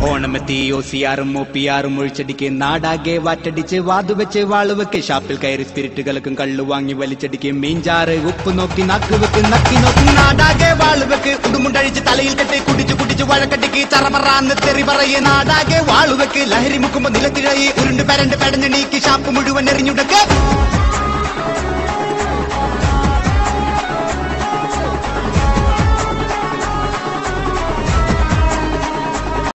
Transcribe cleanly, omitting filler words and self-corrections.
ഓണമെത്തി OCR-ഉം OPR-ഉം ഒഴിച്ചടിക്ക് നാടാകെ വാറ്റടിച്ച് വാതുവെച്ച് വാളുവെക്ക് ഷാപ്പിൽ കയറി സ്പിരിറ്റുകൾക്കും കള്ളു വാങ്ങി വലിച്ചടിക്ക് മീൻചാറ് ഉപ്പ് നോക്കി നാക്കുവെക്ക് നക്കി നോക്കി നാടാകെ വാളുവെക്ക് ഉടുമുണ്ടഴിച്ച് തലയിൽ കെട്ടി കുടിച്ചു കുടിച്ചു വഴക്കട്ടിക്ക് ചറപറാന്ന് തെറി പറയെ നാടാകെ വാളുവെക്ക് ലഹരി മുക്കുമ്പോ നിലത്തിഴയി ഉരുണ്ട് പരണ്ട് പെടഞ്ഞ് നീക്കി ഷാപ്പ് മുഴുവൻ എറിഞ്ഞുടക്ക്